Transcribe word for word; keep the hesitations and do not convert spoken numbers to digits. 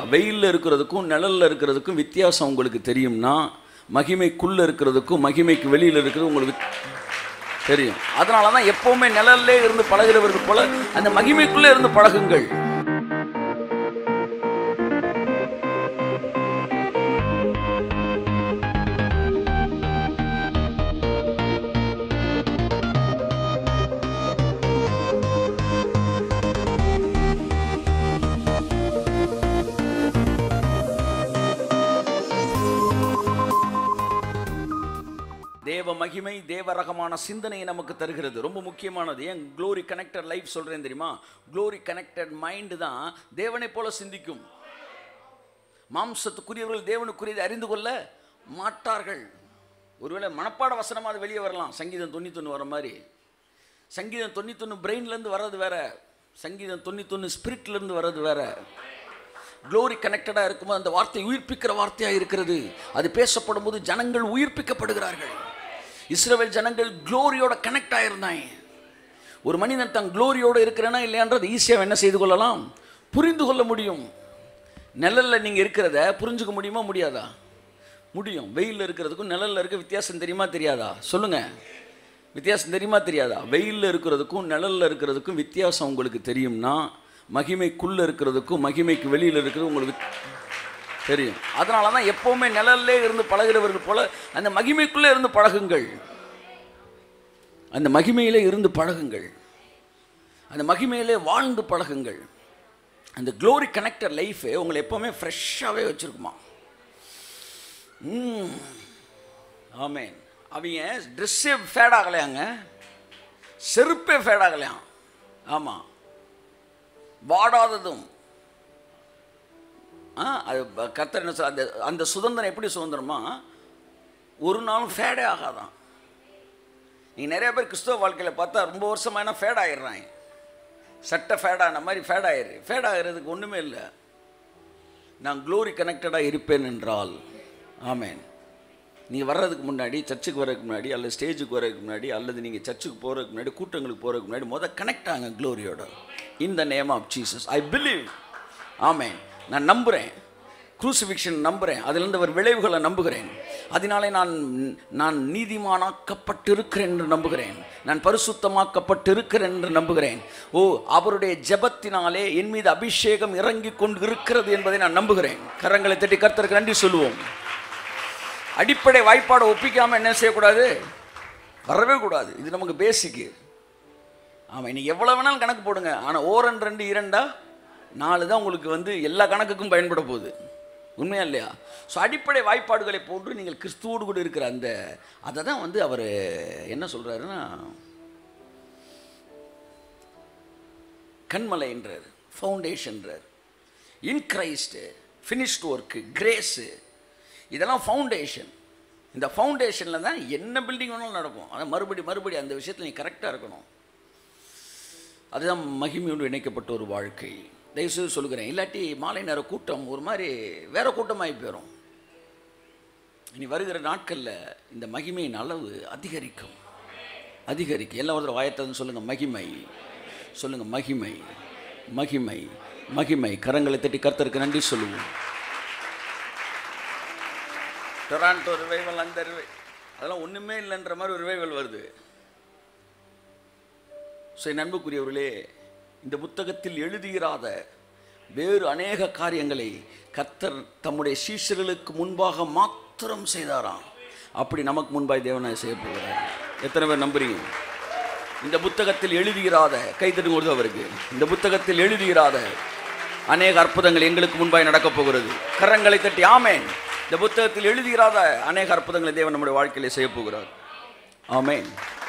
வெயிலில் இருக்கிறதுக்கும் நிழலில் இருக்கிறதுக்கும் வித்தியாசம் உங்களுக்கு தெரியும்னா மகிமைக்குள்ளே இருக்கிறதுக்கும் மகிமைக்கு வெளியில் இருக்கிறது உங்களுக்கு தெரியும். அதனால தான் எப்போவுமே நிழல்லே இருந்து பழகிறவர்கள் போல அந்த மகிமைக்குள்ளே இருந்து பழகுங்கள். தேவ மகிமை தேவ ரகமான சிந்தனையை நமக்கு தருகிறது. ரொம்ப முக்கியமானது. ஏன் க்ளோரி கனெக்டட் லைஃப் சொல்றேன் தெரியுமா? க்ளோரி கனெக்டட் மைண்ட் தான் தேவனை போல சிந்திக்கும். மாம்சத்துக்குரியவர்கள் தேவனுக்குரியதை அறிந்து கொள்ள மாட்டார்கள். ஒருவேளை மனப்பாட வசனமாக அது வெளியே வரலாம். சங்கீதம் தொண்ணூத்தொன்று வர மாதிரி. சங்கீதம் தொண்ணூத்தொன்று பிரெயின்லேருந்து வர்றது வேற, சங்கீதம் தொண்ணூத்தொன்று ஸ்பிரிட்லேருந்து வர்றது வேற. க்ளோரி கனெக்டடாக இருக்கும்போது அந்த வார்த்தை உயிர்ப்பிக்கிற வார்த்தையாக இருக்கிறது. அது பேசப்படும் போது ஜனங்கள் உயிர்ப்பிக்கப்படுகிறார்கள். இஸ்ரவேல் ஜனங்கள் க்ளோரியோட கனெக்ட் ஆகிருந்தாங்க. ஒரு மனிதன் தன் க்ளோரியோடு இருக்கிறேன்னா இல்லையான்றது ஈஸியாக என்ன செய்து கொள்ளலாம், புரிந்து கொள்ள முடியும். நிழலில் நீங்கள் இருக்கிறத புரிஞ்சுக்க முடியுமா முடியாதா? முடியும். வெயிலில் இருக்கிறதுக்கும் நிழலில் இருக்க வித்தியாசம் தெரியுமா தெரியாதா? சொல்லுங்கள், வித்தியாசம் தெரியுமா தெரியாதா? வெயிலில் இருக்கிறதுக்கும் நிழலில் இருக்கிறதுக்கும் வித்தியாசம் உங்களுக்கு தெரியும்னா மகிமைக்குள்ளே இருக்கிறதுக்கும் மகிமைக்கு வெளியில் இருக்கிறது உங்களுக்கு தெரியும். அதனால தான் எப்போவுமே நிழல்லே இருந்து பழகிறவர்கள் போல அந்த மகிமைக்குள்ளே இருந்து பழகுங்கள். அந்த மகிமையிலே இருந்து பழகுங்கள். அந்த மகிமையிலே வாழ்ந்து பழகுங்கள். அந்த க்ளோரி கனெக்டட் லைஃபு உங்களை எப்போவுமே ஃப்ரெஷ்ஷாகவே வச்சுருக்குமா? ம் ஆமேன். அவங்க ட்ரெஸ்ஸே ஃபேட் ஆகலையாங்க, செருப்பே ஃபேட் ஆகலையாம். ஆமாம், வாடாததும். அது கர்த்தர் என்ன சொல்ல, அந்த அந்த சுதந்திரம் எப்படி சுதந்திரமா ஒரு நாளும் ஃபேடே ஆகாதான். நீங்கள் நிறைய பேர் கிறிஸ்தவ வாழ்க்கையில் பார்த்தா ரொம்ப வருஷமாக என்ன ஃபேட் ஆகிடுறாங்க. சட்டை ஃபேடான மாதிரி ஃபேட் ஆகிடு. ஃபேட் ஆகிறதுக்கு ஒன்றுமே இல்லை. நான் க்ளோரி கனெக்டடாக இருப்பேன் என்றால் ஆமேன். நீங்கள் வர்றதுக்கு முன்னாடி, சர்ச்சுக்கு வர்றதுக்கு முன்னாடி, அல்லது ஸ்டேஜுக்கு வர்றதுக்கு முன்னாடி, அல்லது நீங்கள் சர்ச்சுக்கு போகிறதுக்கு முன்னாடி, கூட்டங்களுக்கு போகிறதுக்கு முன்னாடி முதல் கனெக்ட் ஆங்க க்ளோரியோட. In the name of Jesus I believe. Amen. நான் நம்புகிறேன், க்ரூசிஃபிக்ஷன் நம்புகிறேன், அதிலிருந்து ஒரு விளைவுகளை நம்புகிறேன். அதனாலே நான் நான் நீதிமானாக்கப்பட்டிருக்கிறேன் என்று நம்புகிறேன். நான் பரிசுத்தமாக்கப்பட்டிருக்கிறேன் என்று நம்புகிறேன். ஓ, அவருடைய ஜெபத்தினாலே என் மீது அபிஷேகம் இறங்கி கொண்டு இருக்கிறது என்பதை நான் நம்புகிறேன். கரங்களை தட்டி கர்த்தருக்கு நன்றி சொல்லுவோம். அடிப்படை வாய்ப்பாடை ஒப்பிக்காமல் என்ன செய்யக்கூடாது, வரவே கூடாது. இது நமக்கு பேசிக்கு. ஆமாம், இன்னைக்கு எவ்வளோ வேணாலும் கணக்கு போடுங்க. ஆனால் ஓரன் ரெண்டு இரண்டா நாலு தான் உங்களுக்கு வந்து எல்லா கணக்குக்கும் பயன்பட போகுது. உண்மையா இல்லையா? ஸோ அடிப்படை வாய்ப்பாடுகளை போன்று நீங்கள் கிறிஸ்துவோடு கூட இருக்கிற அந்த அதை தான் வந்து அவர் என்ன சொல்கிறாருன்னா கண்மலைன்றார், ஃபவுண்டேஷன்றார். In Christ, finished work, grace, இதெல்லாம் ஃபவுண்டேஷன். இந்த ஃபவுண்டேஷனில் தான் என்ன பில்டிங் வேணாலும் நடக்கும். ஆனால் மறுபடி மறுபடி அந்த விஷயத்தில் நீங்கள் கரெக்டாக இருக்கணும். அதுதான் மகிமையோடு இணைக்கப்பட்ட ஒரு வாழ்க்கை. தயவுசெய்து சொல்லுகிறேன், இல்லாட்டி மாலை நேர கூட்டம் ஒரு மாதிரி வேற கூட்டமாகி போயிடும். இனி வருகிற நாட்களில் இந்த மகிமையின் அளவு அதிகரிக்கும் அதிகரிக்கும். எல்லாம் ஒரு வாயத்தன்னு சொல்லுங்கள், மகிமை சொல்லுங்கள், மகிமை மகிமை மகிமை. கரங்களை தட்டி கர்த்தருக்கு நன்றி சொல்லுவோம். டொராண்டோ ரிவைவல், அந்த ரிவை அதெல்லாம் ஒன்றுமே இல்லைன்ற மாதிரி ஒரு ரிவைவல் வருது. ஸோ என் அன்புக்குரியவர்களே, இந்த புத்தகத்தில் எழுதியிராத வேறு அநேக காரியங்களை கர்த்தர் தம்முடைய சீஷர்களுக்கு முன்பாக மாத்திரம் செய்தாராம். அப்படி நமக்கு முன்பாய் தேவனாய் செய்ய போகிறார். எத்தனை பேர் நம்புறீங்க? இந்த புத்தகத்தில் எழுதியிராத கைத்தட்டு கொடுத்து அவருக்கு, இந்த புத்தகத்தில் எழுதியிராத அநேக அற்புதங்கள் எங்களுக்கு முன்பாய் நடக்கப் போகிறது. கரங்களை தட்டி ஆமேன். இந்த புத்தகத்தில் எழுதியிராத அநேக அற்புதங்களை தேவன் நம்முடைய வாழ்க்கையிலே செய்ய போகிறார். ஆமேன்.